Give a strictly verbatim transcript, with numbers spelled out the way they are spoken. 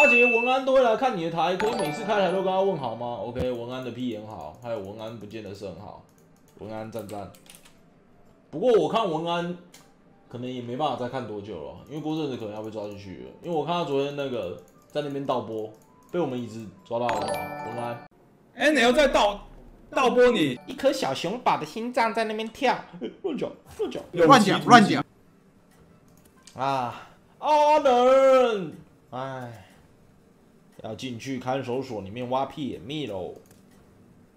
阿杰文安都会来看你的台，可以每次开台都跟他问好吗 ？OK， 文安的屁眼好，还有文安不见得是很好，文安赞赞。不过我看文安可能也没办法再看多久了，因为郭正子可能要被抓进去了。因为我看他昨天那个在那边倒播，被我们椅子抓到了嘛，文安。 哎、欸，你又在倒倒播你一颗小熊宝的心脏在那边跳，乱讲乱讲乱讲乱讲啊！阿能，哎，要进去看守所里面挖屁眼蜜喽。